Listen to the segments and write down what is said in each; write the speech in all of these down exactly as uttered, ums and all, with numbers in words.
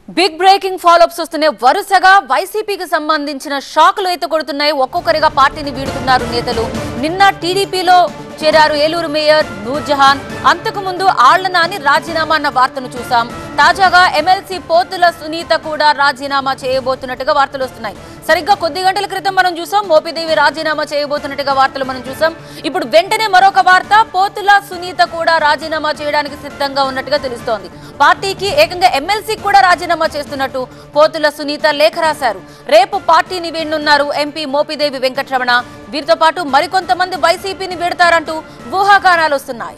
Big breaking follow-ups వస్తున్నాయి. వరుసగా వైసీపీకి సంబంధించిన షాకులు అయితే కొడుతున్నాయి. ఒక్కొక్కరిగా పార్టీని వీడుతున్నారు నేతలు. నిన్న టీడీపీలో చేరారు ఏలూరు మేయర్ నూర్జహాన్. అంతకు ముందు ఆళ్ల నాని రాజీనామా అన్న వార్తను చూసాం. తాజాగా ఎమ్మెల్సీ పోతుల సునీత కూడా రాజీనామా చేయబోతున్నట్టుగా వార్తలు వస్తున్నాయి. సరిగ్గా కొద్ది గంటల క్రితం మనం చూసాం మోపిదేవి రాజీనామా చేయబోతున్నట్టుగా వార్తలు మనం చూసాం. ఇప్పుడు వెంటనే మరొక వార్త, పోతుల సునీత కూడా రాజీనామా చేయడానికి సిద్ధంగా ఉన్నట్టుగా తెలుస్తోంది. పార్టీకి ఏకంగా ఎమ్మెల్సీ కూడా రాజీనామా చేస్తున్నట్టు పోతుల సునీత లేఖ రాశారు. రేపు పార్టీని వీడనున్నారు ఎంపీ మోపిదేవి వెంకటరమణ. వీరితో పాటు మరికొంతమంది వైసీపీని వీడతారంటూ ఊహాగానాలు వస్తున్నాయి.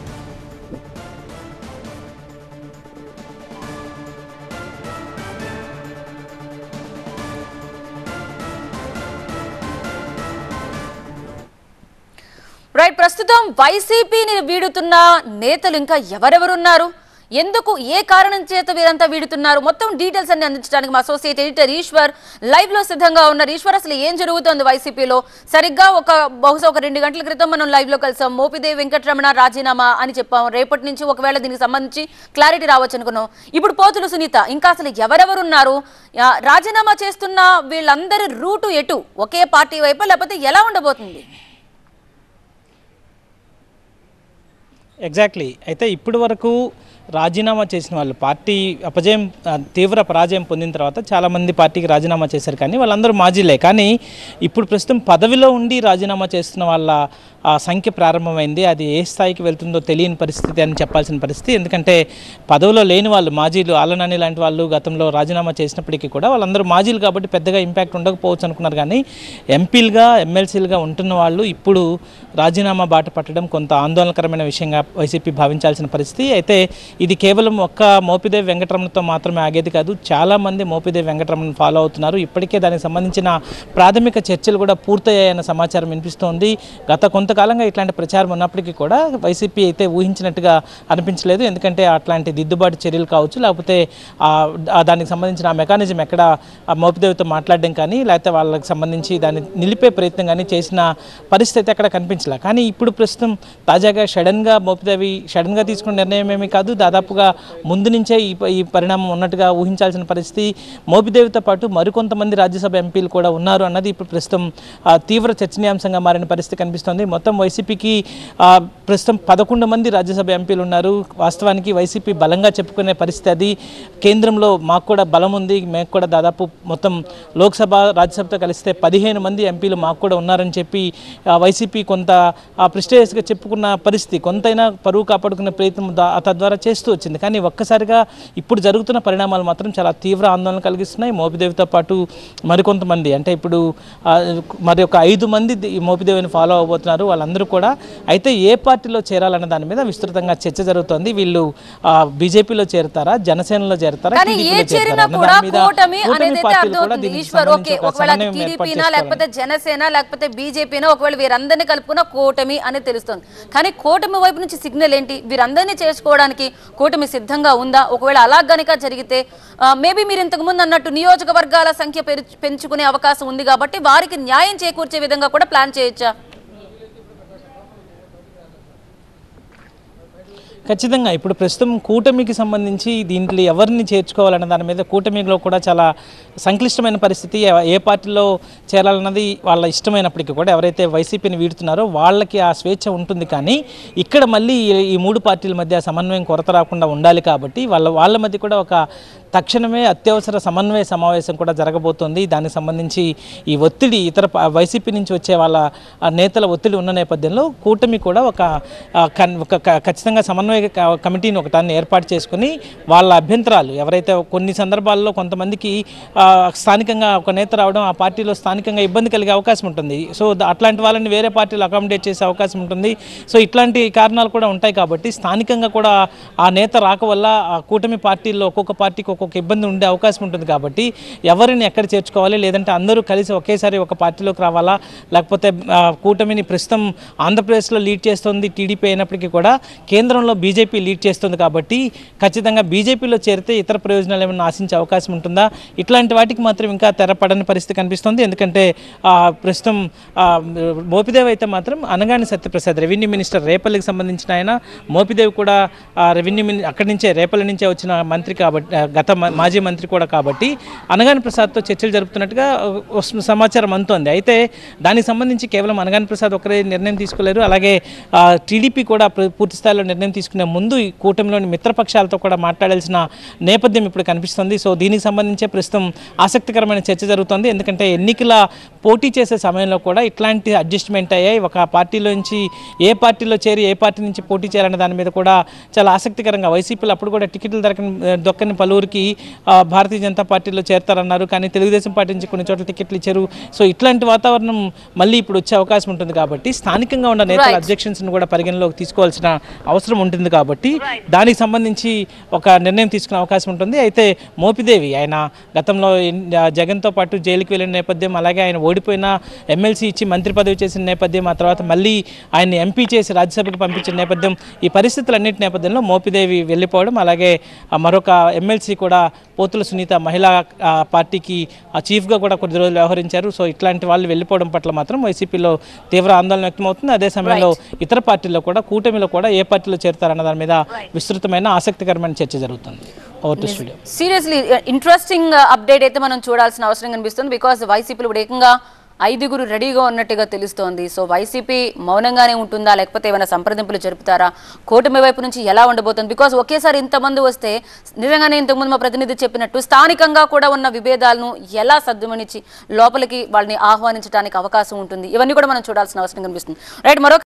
రైట్, ప్రస్తుతం వైసీపీని వీడుతున్న నేతలు ఇంకా ఎవరెవరున్నారు, ఎందుకు ఏ కారణం చేత వీరంతా వీడుతున్నారు, మొత్తం డీటెయిల్స్ అన్ని అందించడానికి మా అసోసియేట్ ఎడిటర్ ఈశ్వర్ లైవ్ లో సిద్ధంగా ఉన్నారు. ఈశ్వర్, అసలు ఏం జరుగుతోంది వైసీపీలో? సరిగ్గా ఒక బహుశా ఒక రెండు గంటల క్రితం మనం లైవ్ లో కలిసాం. మోపిదేవి వెంకటరమణ రాజీనామా అని చెప్పాం. రేపటి నుంచి ఒకవేళ దీనికి సంబంధించి క్లారిటీ రావచ్చు అనుకున్నాం. ఇప్పుడు పోతుల సునీత, ఇంకా అసలు ఎవరెవరున్నారు, రాజీనామా చేస్తున్న వీళ్ళందరి రూటు ఎటు, ఒకే పార్టీ వైపు లేకపోతే ఎలా ఉండబోతుంది? ఎగ్జాక్ట్లీ. అయితే ఇప్పటి వరకు రాజీనామా చేసిన వాళ్ళు పార్టీ అపజయం తీవ్ర పరాజయం పొందిన తర్వాత చాలామంది పార్టీకి రాజీనామా చేశారు, కానీ వాళ్ళందరూ మాజీలే. కానీ ఇప్పుడు ప్రస్తుతం పదవిలో ఉండి రాజీనామా చేస్తున్న వాళ్ళ సంఖ్య ప్రారంభమైంది. అది ఏ స్థాయికి వెళ్తుందో తెలియని పరిస్థితి అని చెప్పాల్సిన పరిస్థితి. ఎందుకంటే పదవిలో లేని వాళ్ళు, మాజీలు ఆళ్ల నాని లాంటి వాళ్ళు గతంలో రాజీనామా చేసినప్పటికీ కూడా వాళ్ళందరూ మాజీలు కాబట్టి పెద్దగా ఇంపాక్ట్ ఉండకపోవచ్చు అనుకున్నారు. కానీ ఎంపీలుగా ఎమ్మెల్సీలుగా ఉంటున్న వాళ్ళు ఇప్పుడు రాజీనామా బాట పట్టడం కొంత ఆందోళనకరమైన విషయంగా వైసీపీ భావించాల్సిన పరిస్థితి. అయితే ఇది కేవలం ఒక్క మోపిదేవి వెంకటరమణతో మాత్రమే ఆగేది కాదు. చాలామంది మోపిదేవి వెంకటరమణ ఫాలో అవుతున్నారు. ఇప్పటికే దానికి సంబంధించిన ప్రాథమిక చర్చలు కూడా పూర్తయ్యాయన్న సమాచారం వినిపిస్తోంది. గత కొంతకాలంగా ఇట్లాంటి ప్రచారం ఉన్నప్పటికీ కూడా వైసీపీ అయితే ఊహించినట్టుగా అనిపించలేదు. ఎందుకంటే అట్లాంటి దిద్దుబాటు చర్యలు కావచ్చు, లేకపోతే దానికి సంబంధించిన ఆ మెకానిజం ఎక్కడ మోపిదేవితో మాట్లాడడం కానీ, లేకపోతే వాళ్ళకి సంబంధించి దాన్ని నిలిపే ప్రయత్నం కానీ చేసిన పరిస్థితి అక్కడ కనిపించలే. కానీ ఇప్పుడు ప్రస్తుతం తాజాగా సడన్గా మోపిదేవి సడన్గా తీసుకున్న నిర్ణయం ఏమీ కాదు, దాదాపుగా ముందు నుంచే ఈ ఈ పరిణామం ఉన్నట్టుగా ఊహించాల్సిన పరిస్థితి. మోపిదేవితో పాటు మరికొంతమంది రాజ్యసభ ఎంపీలు కూడా ఉన్నారు అన్నది ఇప్పుడు ప్రస్తుతం తీవ్ర చర్చనీయాంశంగా మారిన పరిస్థితి కనిపిస్తోంది. మొత్తం వైసీపీకి ప్రస్తుతం పదకొండు మంది రాజ్యసభ ఎంపీలు ఉన్నారు. వాస్తవానికి వైసీపీ బలంగా చెప్పుకునే పరిస్థితి అది. కేంద్రంలో మాకు కూడా బలం ఉంది, మేము కూడా దాదాపు మొత్తం లోక్సభ రాజ్యసభతో కలిస్తే పదిహేను మంది ఎంపీలు మాకు కూడా ఉన్నారని చెప్పి వైసీపీ కొంత ప్రెస్టీజియస్గా చెప్పుకున్న పరిస్థితి, కొంతైనా పరువు కాపాడుకునే ప్రయత్నం తద్వారా చేస్తూ వచ్చింది. కానీ ఒక్కసారిగా ఇప్పుడు జరుగుతున్న పరిణామాలు మాత్రం చాలా తీవ్ర ఆందోళన కలిగిస్తున్నాయి. మోపిదేవితో పాటు మరికొంతమంది, అంటే ఇప్పుడు మరి ఒక ఐదు మంది మోపిదేవిని ఫాలో అవబోతున్నారు వాళ్ళందరూ కూడా. అయితే ఏ పార్టీలో చేరాలన్న దాని మీద విస్తృతంగా చర్చ జరుగుతోంది. వీళ్ళు బీజేపీలో చేరుతారా, జనసేనలో చేరుతారా, జనసేన లేకపోతే బీజేపీనా, ఒకవేళ వీరందరినీ కలుపుకున్న కూటమి అని తెలుస్తుంది. కానీ కూటమి వైపు నుంచి సిగ్నల్ ఏంటి? వీరందరినీ చేసుకోవడానికి కూటమి సిద్ధంగా ఉందా? ఒకవేళ అలా గనుక జరిగితే మేబీ మీరు ఇంతకుముందు అన్నట్టు నియోజకవర్గాల సంఖ్య పెంచుకునే అవకాశం ఉంది కాబట్టి వారికి న్యాయం చేకూర్చే విధంగా కూడా ప్లాన్ చేయొచ్చా? ఖచ్చితంగా. ఇప్పుడు ప్రస్తుతం కూటమికి సంబంధించి దీంట్లో ఎవరిని చేర్చుకోవాలన్న దాని మీద కూటమిలో కూడా చాలా సంక్లిష్టమైన పరిస్థితి. ఏ పార్టీలో చేరాలన్నది వాళ్ళ ఇష్టమైనప్పటికీ కూడా ఎవరైతే వైసీపీని వీడుతున్నారో వాళ్ళకి ఆ స్వేచ్ఛ ఉంటుంది. కానీ ఇక్కడ మళ్ళీ ఈ మూడు పార్టీల మధ్య సమన్వయం కొరత రాకుండా ఉండాలి కాబట్టి వాళ్ళ వాళ్ళ మధ్య కూడా ఒక తక్షణమే అత్యవసర సమన్వయ సమావేశం కూడా జరగబోతోంది. దానికి సంబంధించి ఈ ఒత్తిడి ఇతర వైసీపీ నుంచి వచ్చే వాళ్ళ నేతల ఒత్తిడి ఉన్న నేపథ్యంలో కూటమి కూడా ఒక ఖచ్చితంగా సమన్వయ కమిటీని ఒకటాన్ని ఏర్పాటు చేసుకుని వాళ్ళ అభ్యంతరాలు ఎవరైతే కొన్ని సందర్భాల్లో కొంతమందికి స్థానికంగా ఒక నేత రావడం ఆ పార్టీలో స్థానికంగా ఇబ్బంది కలిగే అవకాశం ఉంటుంది. సో అట్లాంటి వాళ్ళని వేరే పార్టీలు అకామిడేట్ చేసే అవకాశం ఉంటుంది. సో ఇట్లాంటి కారణాలు కూడా ఉంటాయి కాబట్టి స్థానికంగా కూడా ఆ నేత రాక వల్ల ఆ కూటమి పార్టీల్లో ఒక్కొక్క పార్టీకి ఒక్కొక్క ఇబ్బంది ఉండే అవకాశం ఉంటుంది. కాబట్టి ఎవరిని ఎక్కడ చేర్చుకోవాలి, లేదంటే అందరూ కలిసి ఒకేసారి ఒక పార్టీలోకి రావాలా, లేకపోతే కూటమిని ప్రస్తుతం ఆంధ్రప్రదేశ్లో లీడ్ చేస్తుంది టీడీపీ అయినప్పటికీ కూడా కేంద్రంలో బీజేపీ లీడ్ చేస్తుంది కాబట్టి ఖచ్చితంగా బీజేపీలో చేరితే ఇతర ప్రయోజనాలు ఏమైనా ఆశించే అవకాశం ఉంటుందా? ఇట్లాంటి వాటికి మాత్రం ఇంకా తెరపడని పరిస్థితి కనిపిస్తుంది. ఎందుకంటే ప్రస్తుతం మోపిదేవి అయితే మాత్రం అనగాని సత్యప్రసాద్ రెవెన్యూ మినిస్టర్ రేపల్లికి సంబంధించిన ఆయన, మోపిదేవి కూడా రెవెన్యూ అక్కడి నుంచే రేపల్లి నుంచే వచ్చిన మంత్రి కాబట్టి గత మాజీ మంత్రి కూడా కాబట్టి అనగాని ప్రసాద్తో చర్చలు జరుపుతున్నట్టుగా సమాచారం అందుతోంది. అయితే దానికి సంబంధించి కేవలం అనగాని ప్రసాద్ ఒకరే నిర్ణయం తీసుకోలేరు. అలాగే టీడీపీ కూడా పూర్తి స్థాయిలో నిర్ణయం తీసుకునే ముందు ఈ కూటమిలోని మిత్రపక్షాలతో కూడా మాట్లాడాల్సిన నేపథ్యం ఇప్పుడు కనిపిస్తుంది. సో దీనికి సంబంధించే ప్రస్తుతం ఆసక్తికరమైన చర్చ జరుగుతుంది. ఎందుకంటే ఎన్నికల పోటీ చేసే సమయంలో కూడా ఇట్లాంటి అడ్జస్ట్మెంట్ అయ్యాయి. ఒక పార్టీలోంచి ఏ పార్టీలో చేరి ఏ పార్టీ నుంచి పోటీ చేయాలనే దాని మీద కూడా చాలా ఆసక్తికరంగా వైసీపీలో అప్పుడు కూడా టికెట్లు దొరకని దొక్కని పలువురికి భారతీయ జనతా పార్టీలో చేరతారన్నారు. కానీ తెలుగుదేశం పార్టీ నుంచి కొన్ని చోట్ల టికెట్లు ఇచ్చారు. సో ఇట్లాంటి వాతావరణం మళ్ళీ ఇప్పుడు వచ్చే అవకాశం ఉంటుంది కాబట్టి స్థానికంగా ఉన్న నేతల అబ్జెక్షన్స్ను కూడా పరిగణలోకి తీసుకోవాల్సిన అవసరం ఉంటుంది కాబట్టి దానికి సంబంధించి ఒక నిర్ణయం తీసుకునే అవకాశం ఉంటుంది. అయితే మోపిదేవి ఆయన గతంలో జగన్తో పాటు జైలుకి వెళ్ళిన నేపథ్యం, అలాగే ఆయన ఓడిపోయిన ఎమ్మెల్సీ ఇచ్చి మంత్రి పదవి చేసిన నేపథ్యం, ఆ తర్వాత మళ్ళీ ఆయన్ని ఎంపీ చేసి రాజ్యసభకు పంపించిన నేపథ్యం, ఈ పరిస్థితులన్నింటి నేపథ్యంలో మోపిదేవి వెళ్ళిపోవడం, అలాగే మరొక ఎమ్మెల్సీ కూడా పోతుల సునీత మహిళా పార్టీకి చీఫ్గా కూడా కొద్ది రోజులు వ్యవహరించారు. సో ఇట్లాంటి వాళ్ళు వెళ్ళిపోవడం పట్ల మాత్రం వైసీపీలో తీవ్ర ఆందోళన వ్యక్తమవుతుంది. అదే సమయంలో ఇతర పార్టీల్లో కూడా కూటమిలో కూడా ఏ పార్టీలో చేరుతారన్న దాని మీద విస్తృతమైన ఆసక్తికరమైన చర్చ జరుగుతుంది. సీరియస్లీ ఇంట్రెస్టింగ్ అప్డేట్ అయితే మనం చూడాల్సిన అవసరం కనిపిస్తుంది. బికాస్ వైసీపీలో ఇప్పుడు ఏకంగా ఐదుగురు రెడీగా ఉన్నట్టుగా తెలుస్తోంది. సో వైసీపీ మౌనంగానే ఉంటుందా, లేకపోతే ఏమైనా సంప్రదింపులు జరుపుతారా, కూటమి వైపు నుంచి ఎలా ఉండబోతుంది? బికాస్ ఒకేసారి ఇంతమంది వస్తే నిజంగానే ఇంతకుముందు మా ప్రతినిధి చెప్పినట్టు స్థానికంగా కూడా ఉన్న విభేదాలను ఎలా సద్దుమణించి లోపలికి వాళ్ళని ఆహ్వానించడానికి అవకాశం ఉంటుంది. ఇవన్నీ కూడా మనం చూడాల్సిన అవసరం కనిపిస్తుంది. రైట్, మరొక